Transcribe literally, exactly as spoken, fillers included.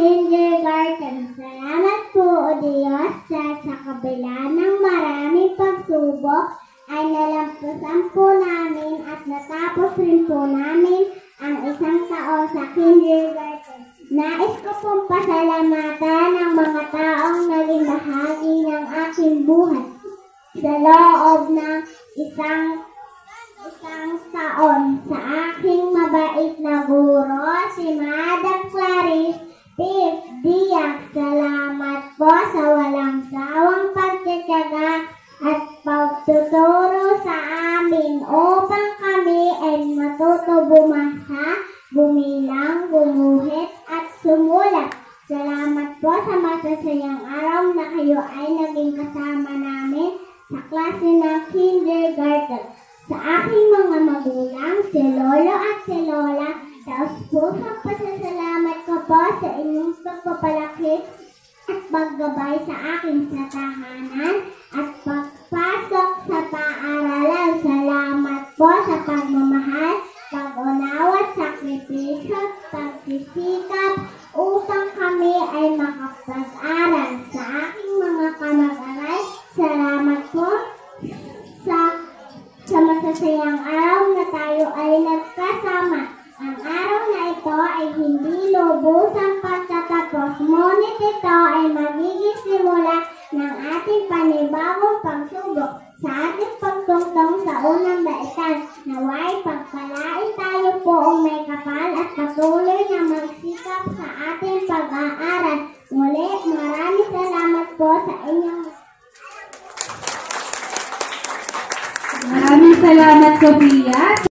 kindergarten. Salamat po, O Diyos, sa, sa kabila ng maraming pagsubok ay nalampusan po namin at natapos rin po namin ang isang taon sa kindergarten. Nais ko pong pasalamatan ang mga taong naging bahagi ng aking buhay sa loob ng isang isang taon. Sa aking mabait na guro, si Madam Clarice Pip Diaz. Salamat po sa walang sawang pagtitiyaga at pagtuturo sa amin upang kami ay matuto bumasa, bumilang, gumuhit at sumulat. Salamat po sa masasayang araw na kayo ay naging kasama namin sa klase ng kindergarten. Sa aking mga magulang, si Lolo at si Lola, taos pusong pasasalamat ko po sa inyong pagpapalaki at paggabay sa aking sa tahanan at pagpasok sa paaralan. Salamat po sa pagmamahal, pag-unawa, sakripisyo, pagsisikap upang kami ay makapag-aral. Sa aking mga kamag-aral, salamat po sa sa masasayang araw na tayo ay nagkasama. Ang araw na ito ay hindi lubusang pagtatapos, ngunit ito ay magiging simula ng ating panibagong pagsubok sa ating pagtungtong sa unang daitan. Naway pagpalain tayo poong may kapal at patuloy na magsikap sa ating pag-aaral. Muli, maraming salamat po sa inyong. Maraming salamat, Sophia.